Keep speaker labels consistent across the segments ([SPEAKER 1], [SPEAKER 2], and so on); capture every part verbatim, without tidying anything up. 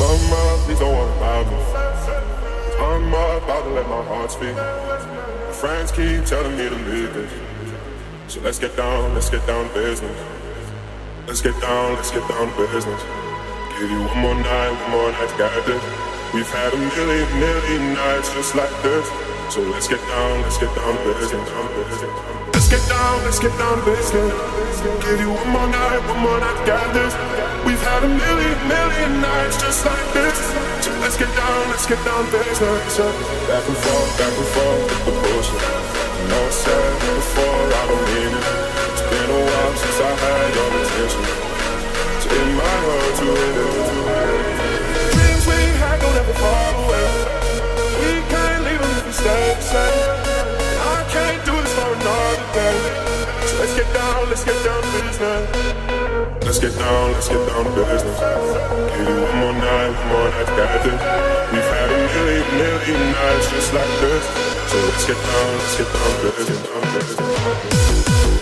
[SPEAKER 1] Mama, please don't worry about me. I'm about to let my heart speak. My friends keep telling me to leave this. So let's get down, let's get down to business. Let's get down, let's get down to business. Give you one more night, one more night, got this. We've had a million, million nights just like this. So let's get down, let's get down to business. Let's get down, let's get down to business. Give you one more night, one more night, got this. We've had a million, million nights just like this. So let's get down, let's get down to business. Back and forth, back and forth with the bullshit. I know I said it before, I don't mean it. It's been a while since I had your attention. So it might hurt to hit it. Dreams we had don't ever fall away. We can't leave them if we stay the same. I can't do this for another day. So let's get down, let's get down to business. Let's get down, let's get down to business. Give you one more night, one more night, got this. We've had a million, million nights just like this. So let's get down, let's get down to business, down to business.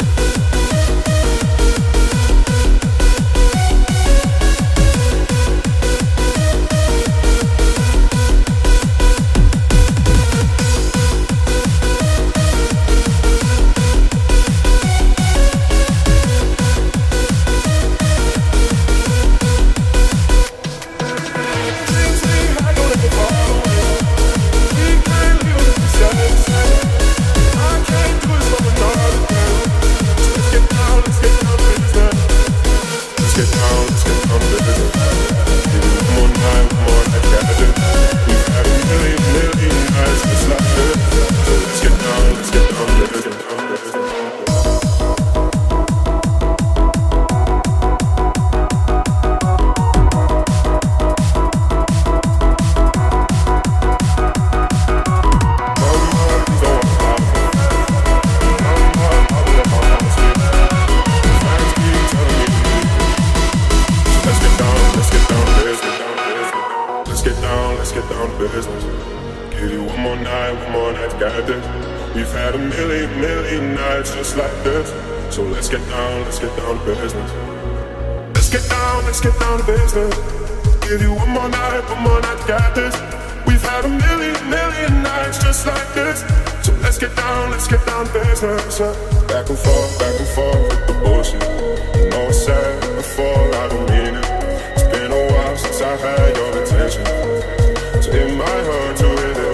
[SPEAKER 1] Give you one more night, one more night, got this. We've had a million, million nights just like this. So let's get down, let's get down to business. Let's get down, let's get down to business. Give you one more night, one more night, got this. We've had a million, million nights just like this. So let's get down, let's get down to business. Back and forth, back and forth with the bullshit. I know I said it before, I don't mean it. It's been a while since I had your attention. So it might hurt to hit it.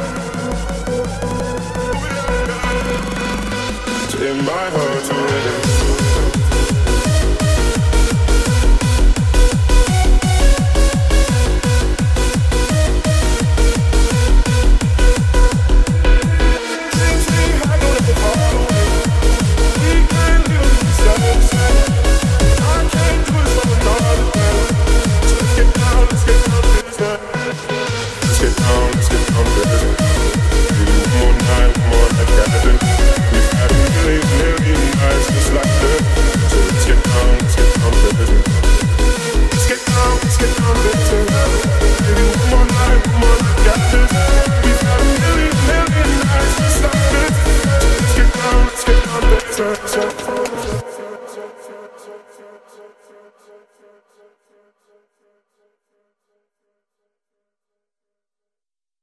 [SPEAKER 1] So it might hurt to hit it.